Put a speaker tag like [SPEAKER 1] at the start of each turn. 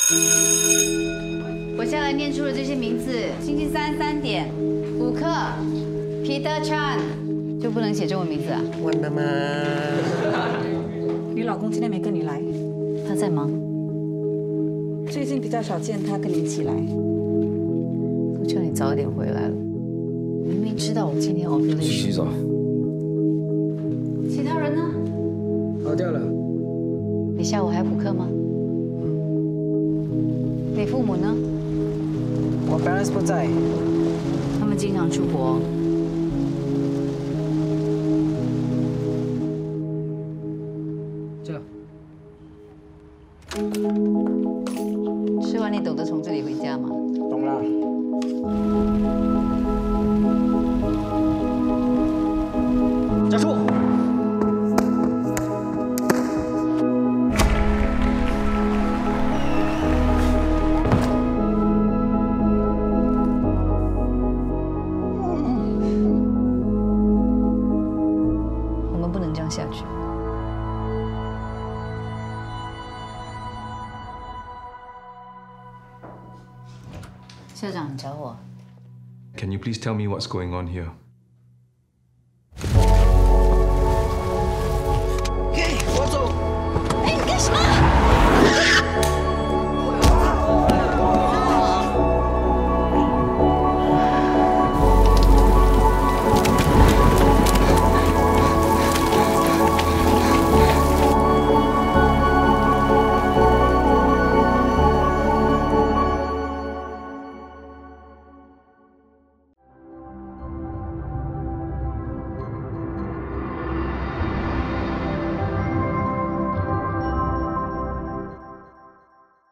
[SPEAKER 1] 我下来念出了这些名字：星期三3点，5课 ，Peter Chen， 就不能写中文名字啊？
[SPEAKER 2] 我的妈！
[SPEAKER 3] 你老公今天没跟你来，
[SPEAKER 1] 他在忙，
[SPEAKER 3] 最近比较少见他跟你一起来。
[SPEAKER 1] 都叫你早一点回来了，明明知道我今天 ovulation。
[SPEAKER 4] 洗澡。
[SPEAKER 1] 其他人呢？
[SPEAKER 2] 跑掉了。
[SPEAKER 1] 你下午还补课吗？你父母呢？
[SPEAKER 2] 我 parents 不在。
[SPEAKER 1] 他们经常出国。
[SPEAKER 2] 这。
[SPEAKER 1] 吃完你懂得从这里回家吗？
[SPEAKER 2] 懂了。加速。
[SPEAKER 1] 我们不能这样下去。校长，你找我。
[SPEAKER 4] Can you please tell me what's going on here?